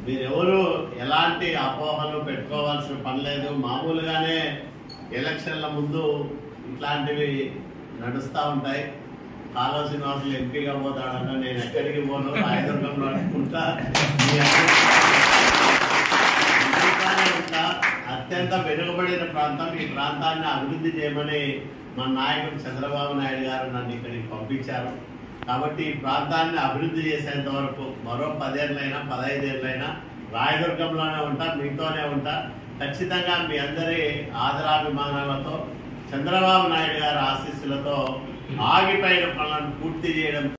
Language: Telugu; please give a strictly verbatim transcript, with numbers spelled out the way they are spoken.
మీరెవరు ఎలాంటి అపోహలు పెట్టుకోవాల్సిన పని లేదు. మామూలుగానే ఎలక్షన్ల ముందు ఇట్లాంటివి నడుస్తూ ఉంటాయి. కాలువ శ్రీనివాసులు ఎంపీగా పోతాడన్న నేను ఎక్కడికి పోను, రాయదుర్గంలో అనుకుంటా ఉంటా. అత్యంత వెనుకబడిన ప్రాంతం. ఈ ప్రాంతాన్ని అభివృద్ధి చేయమని మా నాయకుడు చంద్రబాబు నాయుడు గారు నన్ను ఇక్కడికి పంపించారు. కాబట్టి ఈ ప్రాంతాన్ని అభివృద్ధి చేసేంత వరకు మరో పదేళ్ళైనా పదహైదేళ్ళైనా రాయదుర్గంలోనే ఉంటా, మీతోనే ఉంటా. ఖచ్చితంగా మీ అందరి ఆదరాభిమానాలతో చంద్రబాబు నాయుడు గారి ఆశీస్సులతో ఆగిపోయిన పనులను పూర్తి చేయడం